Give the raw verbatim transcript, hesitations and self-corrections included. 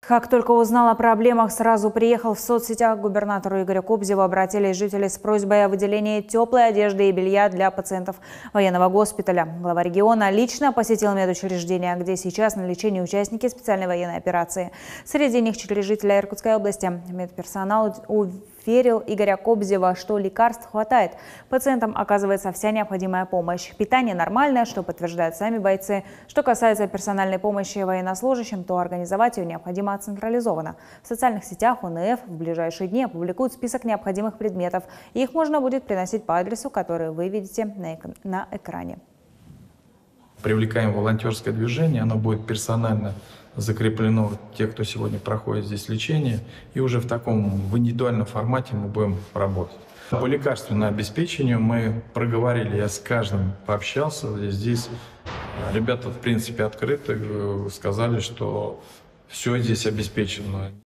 Как только узнал о проблемах, сразу приехал в соцсетях. К губернатору Игорю Кобзеву обратились жители с просьбой о выделении теплой одежды и белья для пациентов военного госпиталя. Глава региона лично посетил медучреждение, где сейчас на лечении участники специальной военной операции. Среди них четыре жителя Иркутской области. Медперсонал уверил Игоря Кобзева, что лекарств хватает. Пациентам оказывается вся необходимая помощь. Питание нормальное, что подтверждают сами бойцы. Что касается персональной помощи военнослужащим, то организовать ее необходимо централизованно. В социальных сетях О Н Ф в ближайшие дни опубликуют список необходимых предметов. И их можно будет приносить по адресу, который вы видите на, эк на экране. Привлекаем волонтерское движение, оно будет персонально закреплено те, кто сегодня проходит здесь лечение, и уже в таком в индивидуальном формате мы будем работать. По лекарственному обеспечению мы проговорили, я с каждым пообщался, здесь ребята в принципе открыты, сказали, что все здесь обеспечено.